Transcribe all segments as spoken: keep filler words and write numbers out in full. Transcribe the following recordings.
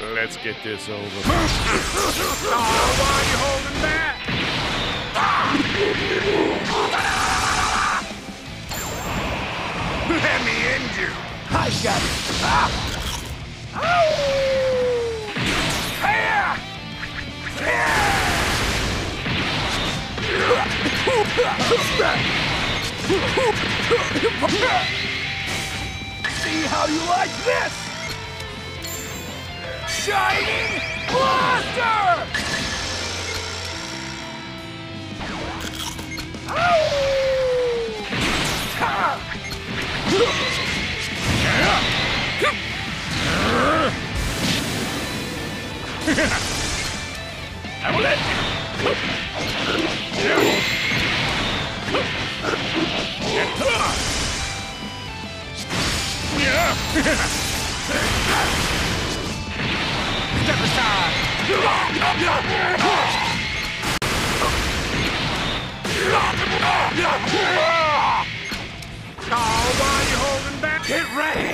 Let's get this over. Oh, why are you holding back? Let me end you. I got it. Ah. Oh. Here. See how you like this? Shining Blaster! Outlet! Step aside. Oh, why are you holding back? Get ready.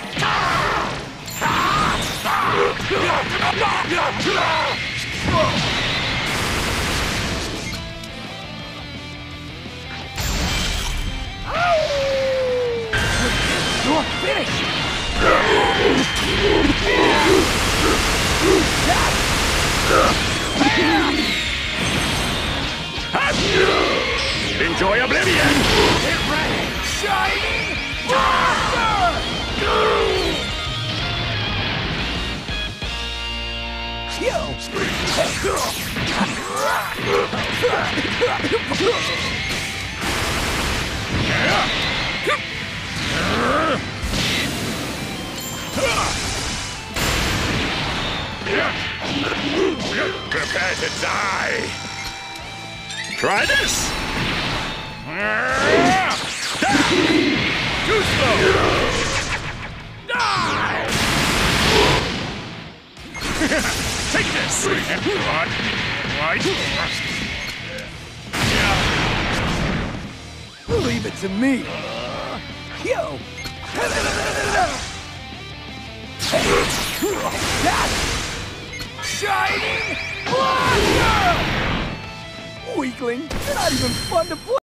You're finished! Enjoy oblivion! Get ready! Shining Blaster! Yo! Prepare to die! Try this! Too slow! Die! Take this! What? Right? Leave it to me! Yo! Shining Blaster! Weakling, you're not even fun to play!